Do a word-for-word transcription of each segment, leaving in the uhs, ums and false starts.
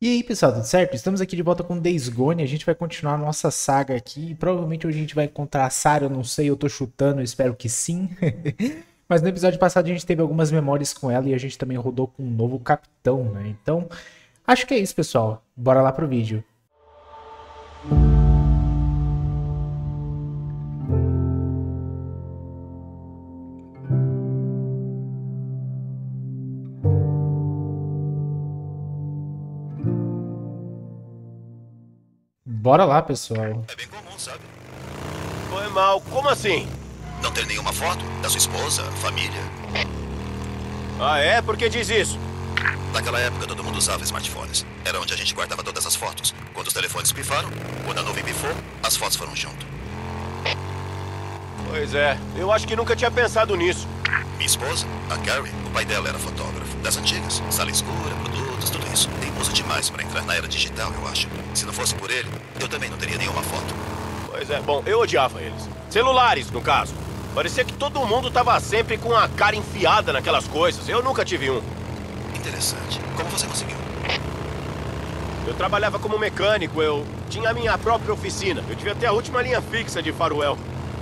E aí, pessoal, tudo certo? Estamos aqui de volta com Days Gone. A gente vai continuar a nossa saga aqui. Provavelmente hoje a gente vai encontrar a Sarah, eu não sei, eu tô chutando, eu espero que sim. Mas no episódio passado a gente teve algumas memórias com ela e a gente também rodou com um novo capitão, né? Então, acho que é isso, pessoal. Bora lá pro vídeo. Bora lá, pessoal. É bem comum, sabe? Foi mal. Como assim? Não ter nenhuma foto da sua esposa, família. Ah, é? Por que diz isso? Naquela época todo mundo usava smartphones. Era onde a gente guardava todas as fotos. Quando os telefones pifaram, quando a nuvem pifou, as fotos foram junto. Pois é. Eu acho que nunca tinha pensado nisso. Minha esposa, a Carrie, o pai dela era fotógrafo. Das antigas. Sala escura, produtos, tudo isso. Teimoso demais para entrar na era digital, eu acho. Se não fosse por ele, eu também não teria nenhuma foto. Pois é. Bom, eu odiava eles. Celulares, no caso. Parecia que todo mundo tava sempre com a cara enfiada naquelas coisas. Eu nunca tive um. Interessante. Como você conseguiu? Eu trabalhava como mecânico, eu tinha a minha própria oficina. Eu devia ter a última linha fixa de Faroel.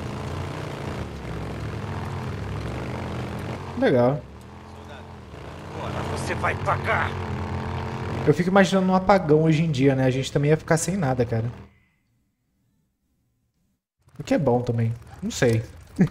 Legal. Agora você vai pagar. Eu fico imaginando um apagão hoje em dia, né? A gente também ia ficar sem nada, cara. O que é bom também. Não sei.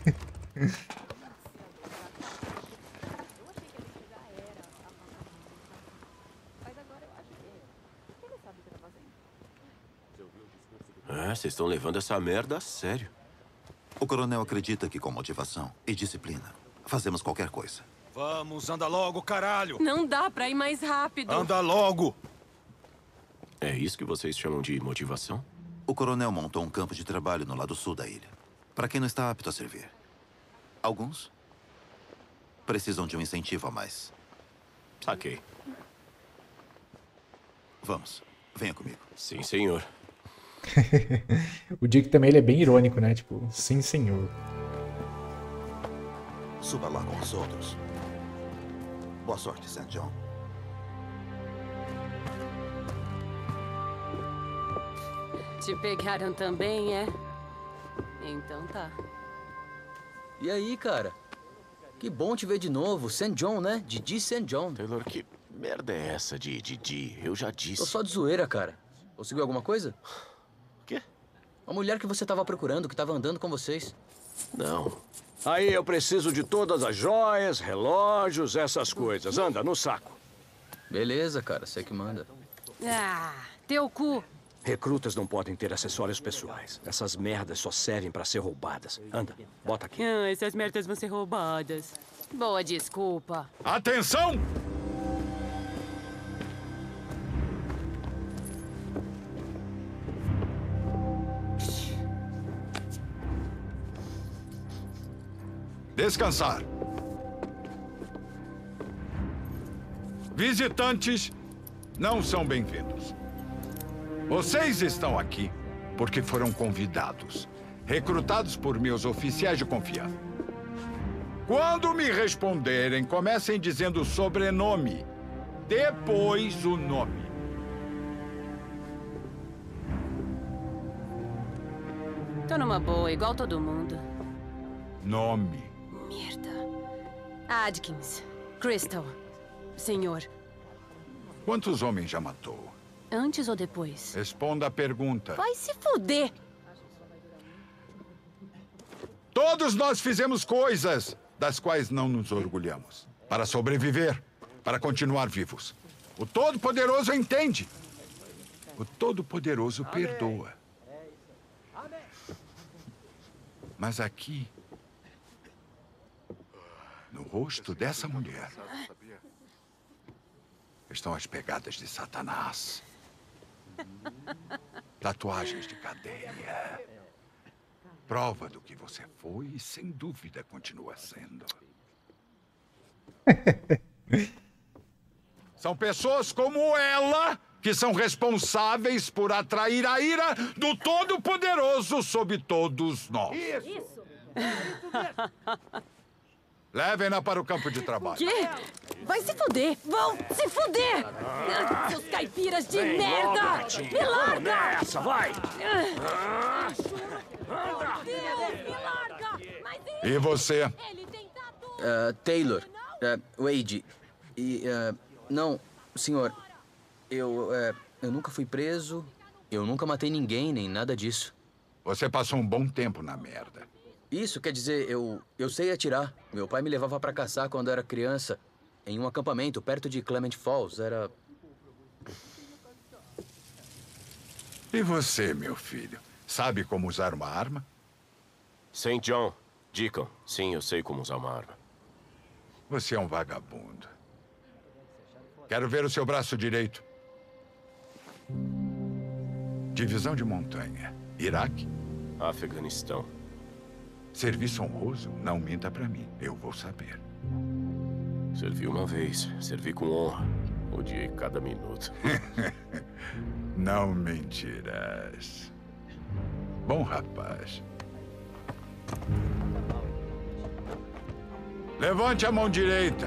É, vocês estão levando essa merda a sério. O coronel acredita que com motivação e disciplina, fazemos qualquer coisa. Vamos, anda logo, caralho! Não dá pra ir mais rápido. Anda logo! É isso que vocês chamam de motivação? O coronel montou um campo de trabalho no lado sul da ilha. Para quem não está apto a servir. Alguns precisam de um incentivo a mais. Saquei. Vamos, venha comigo. Sim, senhor. O Dick também ele é bem irônico, né? Tipo, sim, senhor. Suba lá com os outros. Boa sorte, Saint John. Te pegaram também, é? Então tá. E aí, cara? Que bom te ver de novo. Saint John, né? Didi Saint John. Taylor, que merda é essa de Didi? Eu já disse. Tô só de zoeira, cara. Conseguiu alguma coisa? O quê? A mulher que você tava procurando, que tava andando com vocês. Não. Aí eu preciso de todas as joias, relógios, essas coisas. Anda, no saco. Beleza, cara. Você que manda. Ah, teu cu. Recrutas não podem ter acessórios pessoais. Essas merdas só servem pra ser roubadas. Anda, bota aqui. Ah, essas merdas vão ser roubadas. Boa desculpa. Atenção! Descansar. Visitantes não são bem-vindos. Vocês estão aqui porque foram convidados, recrutados por meus oficiais de confiança. Quando me responderem, comecem dizendo o sobrenome, depois o nome. Tô numa boa, igual todo mundo. Nome. Merda. Adkins. Crystal. Senhor. Quantos homens já matou? Antes ou depois? Responda a pergunta. Vai se fuder. Todos nós fizemos coisas das quais não nos orgulhamos. Para sobreviver, para continuar vivos. O Todo-Poderoso entende. O Todo-Poderoso perdoa. Mas aqui, no rosto dessa mulher, estão as pegadas de Satanás. Tatuagens de cadeia. Prova do que você foi e, sem dúvida, continua sendo. São pessoas como ela que são responsáveis por atrair a ira do Todo-Poderoso sobre todos nós. Isso. Levem-na para o campo de trabalho. Quê? Vai se fuder! Vão se fuder! Ah, seus caipiras de merda! Me larga! Nessa, vai! Meu Deus, me larga! Mas E você? ele tem tatu! Ah, Taylor. ah, Wade. E. ah, não, senhor. Eu. ah, eu nunca fui preso. Eu nunca matei ninguém, nem nada disso. Você passou um bom tempo na merda. Isso quer dizer, eu. Eu sei atirar. Meu pai me levava pra caçar quando era criança. Em um acampamento perto de Clement Falls. Era. E você, meu filho? Sabe como usar uma arma? Saint John, Deacon. Sim, eu sei como usar uma arma. Você é um vagabundo. Quero ver o seu braço direito. Divisão de montanha. Iraque. Afeganistão. Serviço honroso? Não minta pra mim. Eu vou saber. Servi uma vez. Servi com honra. Odiei cada minuto. Não mentirás. Bom rapaz. Levante a mão direita.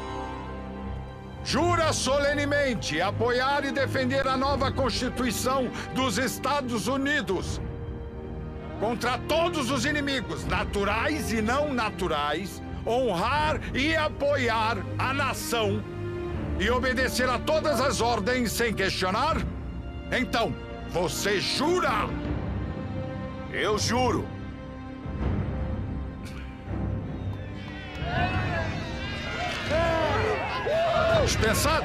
Jura solenemente apoiar e defender a nova Constituição dos Estados Unidos contra todos os inimigos, naturais e não naturais, honrar e apoiar a nação e obedecer a todas as ordens sem questionar? Então, você jura? Eu juro! Dispensado?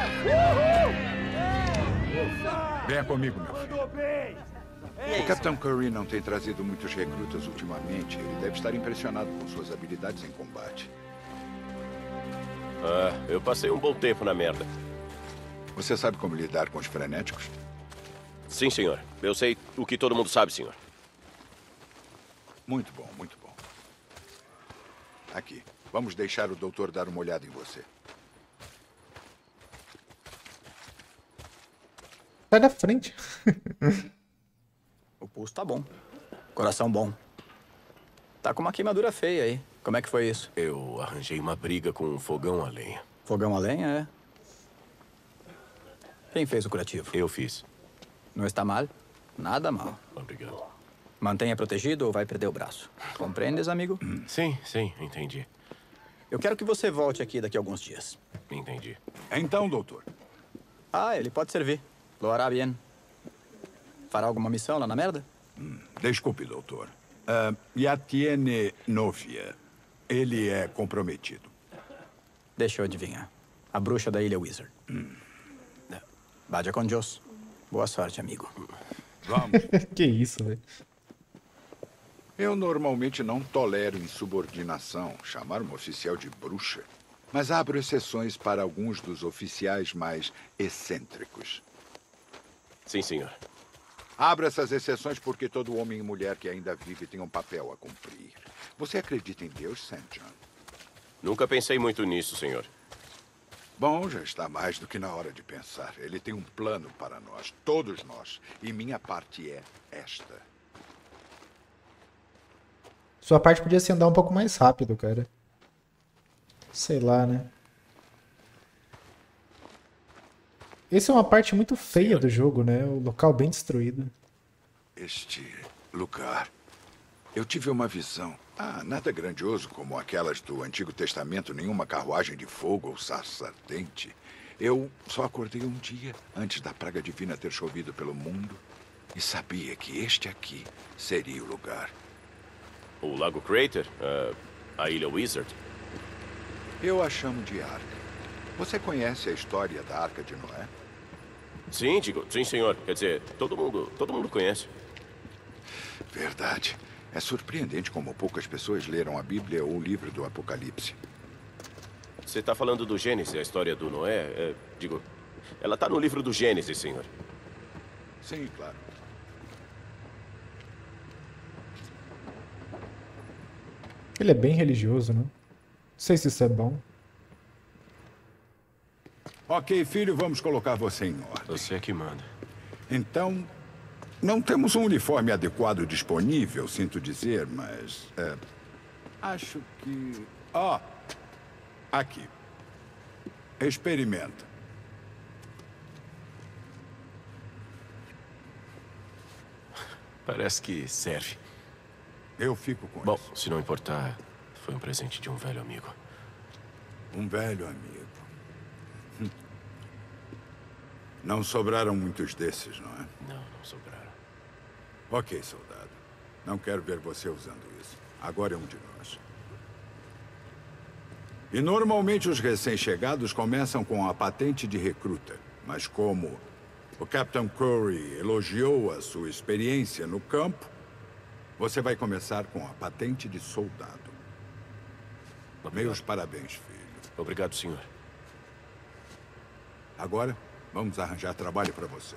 Venha comigo, meu filho. O Capitão Curry não tem trazido muitos recrutas ultimamente. Ele deve estar impressionado com suas habilidades em combate. Ah, eu passei um bom tempo na merda. Você sabe como lidar com os frenéticos? Sim, senhor. Eu sei o que todo mundo sabe, senhor. Muito bom, muito bom. Aqui, vamos deixar o doutor dar uma olhada em você. Sai da frente. O pulso tá bom. Coração bom. Tá com uma queimadura feia aí. Como é que foi isso? Eu arranjei uma briga com um fogão a lenha. Fogão a lenha, é? Quem fez o curativo? Eu fiz. Não está mal? Nada mal. Obrigado. Mantenha protegido ou vai perder o braço. Compreendes, amigo? Sim, sim, entendi. Eu quero que você volte aqui daqui a alguns dias. Entendi. Então, doutor. Ah, ele pode servir. Lo hará bien. Fará alguma missão lá na merda? Hum, desculpe, doutor. Uh, ya tiene novia. Ele é comprometido. Deixa eu adivinhar. A bruxa da ilha Wizard. Hum. Vaya con Dios. Boa sorte, amigo. Vamos. Que isso, velho. Eu normalmente não tolero insubordinação, chamar um oficial de bruxa. Mas abro exceções para alguns dos oficiais mais excêntricos. Sim, senhor. Abro essas exceções porque todo homem e mulher que ainda vive tem um papel a cumprir. Você acredita em Deus, Saint John? Nunca pensei muito nisso, senhor. Bom, já está mais do que na hora de pensar. Ele tem um plano para nós, todos nós. E minha parte é esta. Sua parte podia se andar um pouco mais rápido, cara. Sei lá, né? Essa é uma parte muito feia Senhor. do jogo, né? O local bem destruído. Este lugar... Eu tive uma visão. Ah, nada grandioso como aquelas do Antigo Testamento, nenhuma carruagem de fogo ou sarça ardente. Eu só acordei um dia antes da praga divina ter chovido pelo mundo e sabia que este aqui seria o lugar. O Lago Crater? Uh, a Ilha Wizard? Eu a chamo de Arca. Você conhece a história da Arca de Noé? Sim, digo, sim, senhor. Quer dizer, todo mundo, todo mundo conhece. Verdade. É surpreendente como poucas pessoas leram a Bíblia ou o livro do Apocalipse. Você está falando do Gênesis, a história do Noé? É, digo, ela está no livro do Gênesis, senhor. Sim, claro. Ele é bem religioso, né? Não sei se isso é bom. Ok, filho, vamos colocar você em ordem. Você é que manda. Então, não temos um uniforme adequado disponível, sinto dizer, mas... É, acho que... Ó, aqui. Experimenta. Parece que serve. Eu fico com Bom, isso. se não importar, foi um presente de um velho amigo. Um velho amigo. Hum. Não sobraram muitos desses, não é? Não, não sobraram. Ok, soldado. Não quero ver você usando isso. Agora é um de nós. E normalmente os recém-chegados começam com a patente de recruta. Mas como o Capitão Curry elogiou a sua experiência no campo, você vai começar com a patente de soldado. Obrigado. Meus parabéns, filho. Obrigado, senhor. Agora, vamos arranjar trabalho para você.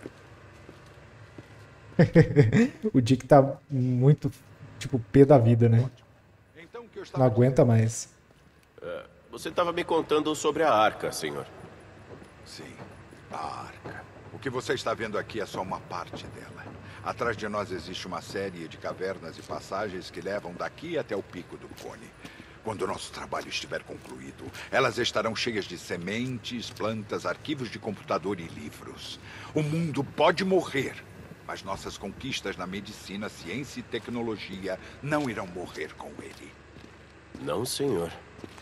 O Dick tá muito, tipo, pé da vida, né? Então, o que eu estava Não aguenta mais. É, você estava me contando sobre a arca, senhor. Sim, a arca. O que você está vendo aqui é só uma parte dela. Atrás de nós existe uma série de cavernas e passagens que levam daqui até o pico do cone. Quando o nosso trabalho estiver concluído, elas estarão cheias de sementes, plantas, arquivos de computador e livros. O mundo pode morrer, mas nossas conquistas na medicina, ciência e tecnologia não irão morrer com ele. Não, senhor.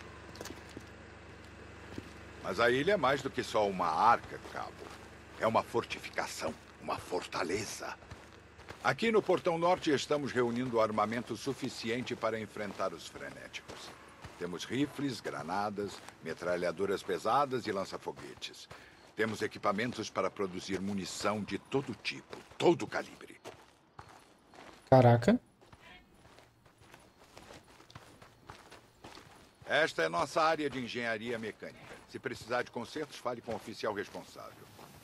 Mas a ilha é mais do que só uma arca, cabo. É uma fortificação, uma fortaleza. Aqui no Portão Norte estamos reunindo armamento suficiente para enfrentar os frenéticos. Temos rifles, granadas, metralhadoras pesadas e lança-foguetes. Temos equipamentos para produzir munição de todo tipo, todo calibre. Caraca. Esta é nossa área de engenharia mecânica. Se precisar de consertos, fale com o oficial responsável.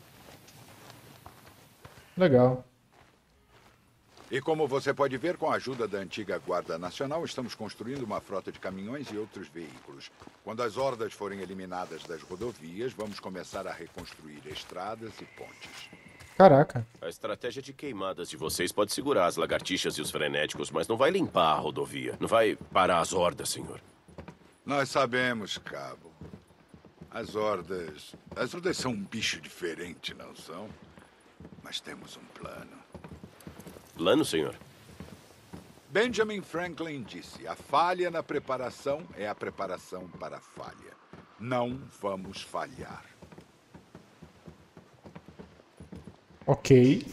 Legal. E como você pode ver, com a ajuda da antiga Guarda Nacional, estamos construindo uma frota de caminhões e outros veículos. Quando as hordas forem eliminadas das rodovias, vamos começar a reconstruir estradas e pontes. Caraca. A estratégia de queimadas de vocês pode segurar as lagartixas e os frenéticos, mas não vai limpar a rodovia. Não vai parar as hordas, senhor. Nós sabemos, cabo. As hordas... As hordas são um bicho diferente, não são? Mas temos um plano. Plano, senhor? Benjamin Franklin disse, a falha na preparação é a preparação para a falha. Não vamos falhar. Ok.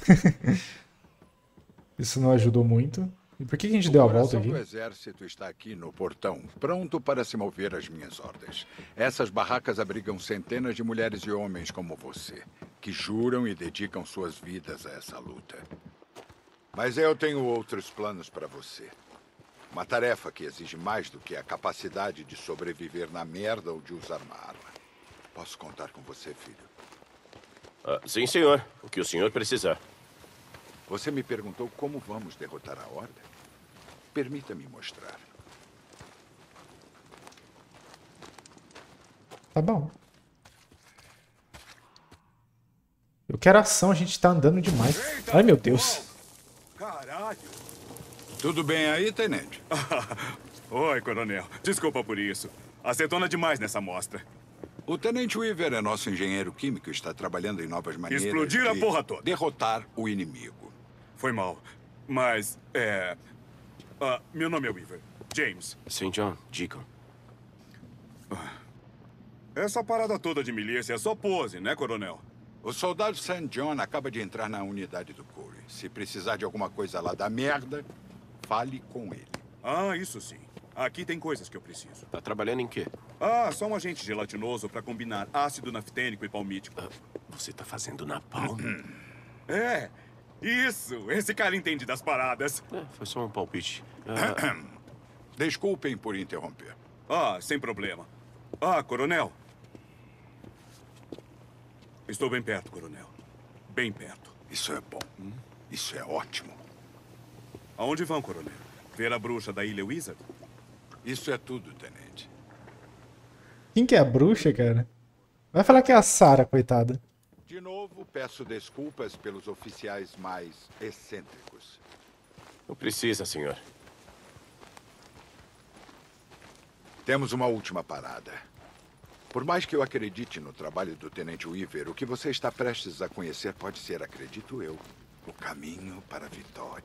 Isso não ajudou muito. E por que a gente deu a volta aqui? O exército está aqui no portão, pronto para se mover às minhas ordens. Essas barracas abrigam centenas de mulheres e homens como você, que juram e dedicam suas vidas a essa luta. Mas eu tenho outros planos para você. Uma tarefa que exige mais do que a capacidade de sobreviver na merda ou de usar uma arma. Posso contar com você, filho? Ah, sim, senhor. O que o senhor precisar. Você me perguntou como vamos derrotar a Horda? Permita-me mostrar. Tá bom. Eu quero ação, a gente tá andando demais. Ai, meu Deus. Caralho! Tudo bem aí, tenente? Oi, coronel. Desculpa por isso. Acetona demais nessa amostra. O tenente Weaver é nosso engenheiro químico e está trabalhando em novas maneiras Explodir a de porra toda. derrotar o inimigo. Foi mal. Mas, é... Ah, meu nome é Weaver. James. Saint John, Deacon. Essa parada toda de milícia é só pose, né, coronel? O soldado Saint John acaba de entrar na unidade do Corey. Se precisar de alguma coisa lá da merda, fale com ele. Ah, isso sim. Aqui tem coisas que eu preciso. Tá trabalhando em quê? Ah, só um agente gelatinoso para combinar ácido naftênico e palmítico. Ah, você tá fazendo napalm? É, isso. Esse cara entende das paradas. É, foi só um palpite. Ah, Desculpem por interromper. Ah, sem problema. Ah, coronel. Estou bem perto, coronel. Bem perto. Isso é bom. Hum? Isso é ótimo. Aonde vão, coronel? Ver a bruxa da Ilha Wizard? Isso é tudo, tenente. Quem que é a bruxa, cara? Vai falar que é a Sarah, coitada. De novo, peço desculpas pelos oficiais mais excêntricos. Não precisa, senhor. Temos uma última parada. Por mais que eu acredite no trabalho do Tenente Weaver, o que você está prestes a conhecer pode ser, acredito eu, o caminho para a vitória.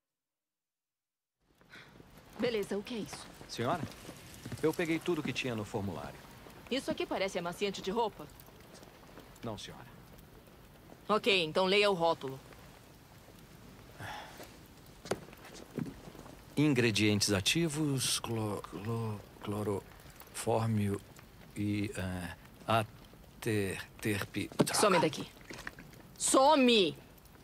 Beleza, o que é isso? Senhora, eu peguei tudo que tinha no formulário. Isso aqui parece amaciante de roupa? Não, senhora. Ok, então leia o rótulo. Ingredientes ativos, cloro, clorofórmio e uh, aterterpi... Some daqui. Some!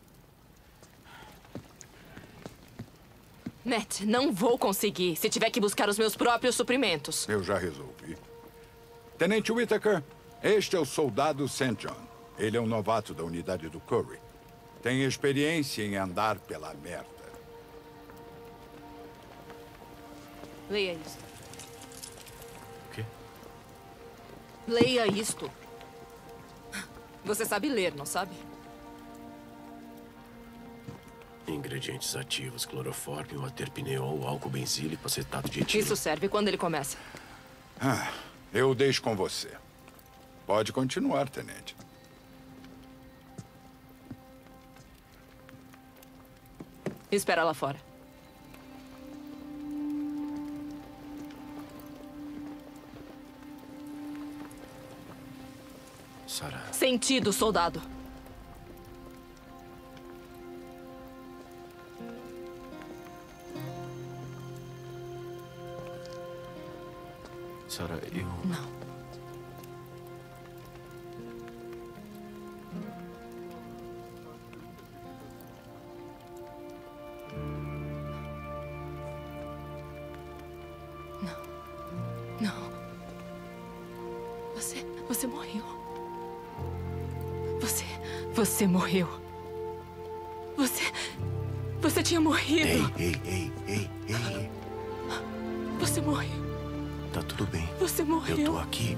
Matt, não vou conseguir se tiver que buscar os meus próprios suprimentos. Eu já resolvi. Tenente Whittaker, este é o soldado Saint John. Ele é um novato da unidade do Curry. Tem experiência em andar pela merda. Leia isto. O quê? Leia isto. Você sabe ler, não sabe? Ingredientes ativos, clorofórmio, aterpineol, álcool benzílico, acetato de etilo. Isso serve quando ele começa. Ah, eu deixo com você. Pode continuar, tenente. Espera lá fora. Sarah. Sentido, soldado. Sarah, eu... Não. Você morreu. Você... Você morreu. Você... Você tinha morrido. Ei, ei, ei, ei, ei. Você morreu. Tá tudo bem. Você morreu. Eu tô aqui.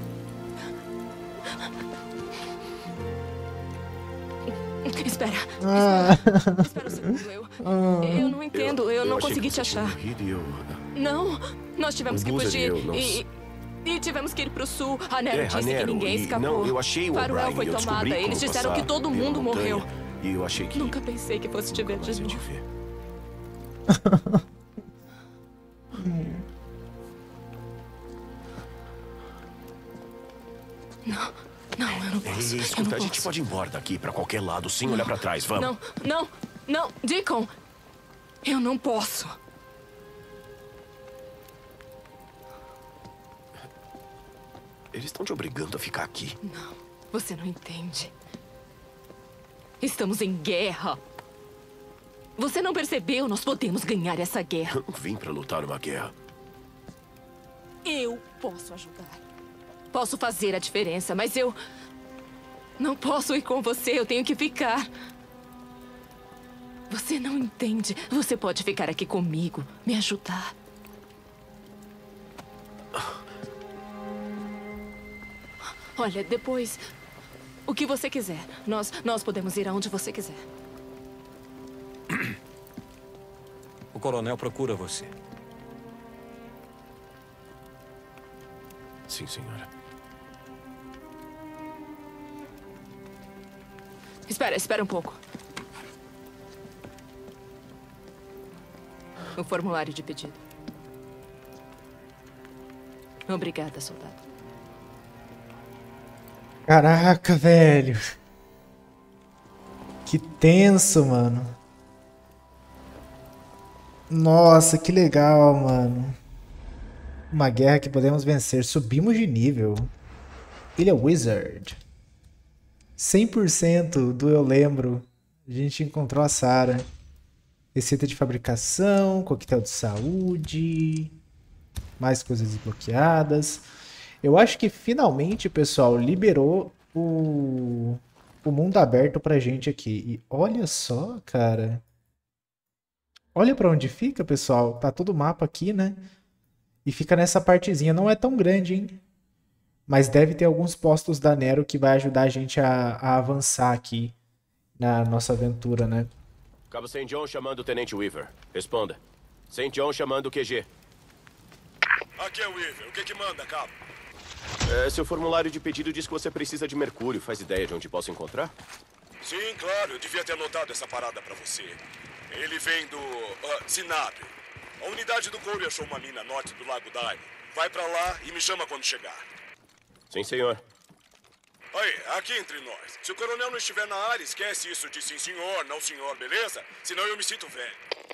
Espera. Ah. Espera. Espera um segundo. Eu... Ah. Eu não entendo. Eu, eu não achei consegui que te você tinha achar. morrido e eu... Não. Nós tivemos O que Boozer fugir. e eu, nós- E... E tivemos que ir pro sul. A Nero É, disse a Nero, que ninguém e- escapou. não, eu achei o Faruel O'Brien, foi eu descobri tomada. como Eles disseram passar que todo pela mundo montanha, morreu. E eu achei que... Nunca pensei que fosse te ver Mas de eu te novo. ver. Não, não, eu não Ei, posso. ei, eu escuta, não a gente posso. pode ir embora daqui pra qualquer lado, sem olhar pra trás, vamos. Não, não, não, Deacon. Eu não posso. Eles estão te obrigando a ficar aqui. Não, você não entende. Estamos em guerra. Você não percebeu? Nós podemos ganhar essa guerra. Eu não vim pra lutar uma guerra. Eu posso ajudar. Posso fazer a diferença, mas eu... não posso ir com você. Eu tenho que ficar. Você não entende. Você pode ficar aqui comigo, me ajudar. Olha, depois... o que você quiser. Nós, nós podemos ir aonde você quiser. O coronel procura você. Sim, senhora. Espera, espera um pouco. O formulário de pedido. Obrigada, soldado. Caraca, velho. Que tenso, mano. Nossa, que legal, mano. Uma guerra que podemos vencer. Subimos de nível. Ele é Wizard. cem por cento do eu lembro. A gente encontrou a Sarah. Receita de fabricação, coquetel de saúde. Mais coisas desbloqueadas. Eu acho que finalmente, pessoal, liberou o, o mundo aberto pra gente aqui. E olha só, cara. Olha pra onde fica, pessoal. Tá todo o mapa aqui, né? E fica nessa partezinha. Não é tão grande, hein? Mas deve ter alguns postos da Nero que vai ajudar a gente a, a avançar aqui na nossa aventura, né? Cabo Saint John chamando o Tenente Weaver. Responda. Saint John chamando o Q G. Aqui é o Weaver. O que que manda, cabo? É, seu formulário de pedido diz que você precisa de mercúrio. Faz ideia de onde posso encontrar? Sim, claro. Eu devia ter anotado essa parada pra você. Ele vem do... Uh, Sinab. A unidade do couro achou uma mina norte do Lago Daimon. Vai pra lá e me chama quando chegar. Sim, senhor. Aí, aqui entre nós. Se o coronel não estiver na área, esquece isso de sim senhor, não senhor, beleza? Senão eu me sinto velho.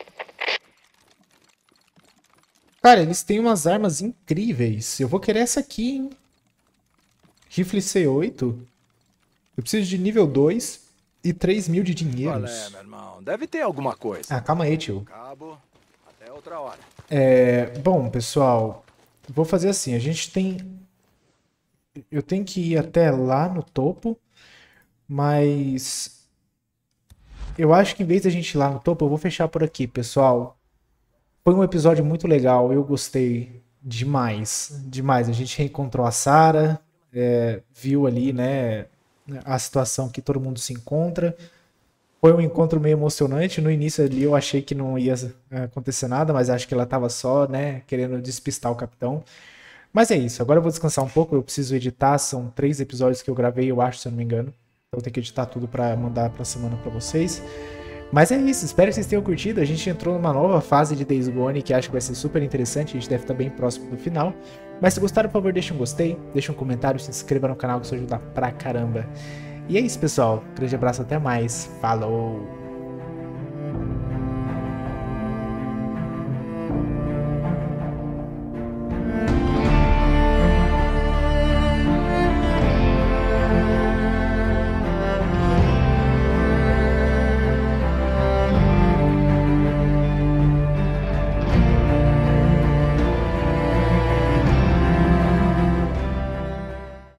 Cara, eles têm umas armas incríveis. Eu vou querer essa aqui, hein? Rifle C oito. Eu preciso de nível dois e três mil de dinheiro. Qual é, meu irmão? Deve ter alguma coisa. Ah, calma aí, tio. Cabo, até outra hora. É, bom, pessoal, vou fazer assim. A gente tem... Eu tenho que ir até lá no topo, mas... Eu acho que em vez de a gente ir lá no topo, eu vou fechar por aqui, pessoal. Foi um episódio muito legal, eu gostei demais, demais. A gente reencontrou a Sarah, é, viu ali, né, a situação que todo mundo se encontra. Foi um encontro meio emocionante. No início ali eu achei que não ia acontecer nada, mas acho que ela tava só, né, querendo despistar o capitão. Mas é isso, agora eu vou descansar um pouco, eu preciso editar, são três episódios que eu gravei, eu acho, se eu não me engano. Então eu tenho que editar tudo pra mandar pra semana pra vocês. Mas é isso, espero que vocês tenham curtido. A gente entrou numa nova fase de Days Gone que acho que vai ser super interessante. A gente deve estar bem próximo do final. Mas se gostaram, por favor, deixa um gostei, deixa um comentário, se inscreva no canal que isso ajuda pra caramba. E é isso, pessoal. Grande abraço, até mais. Falou!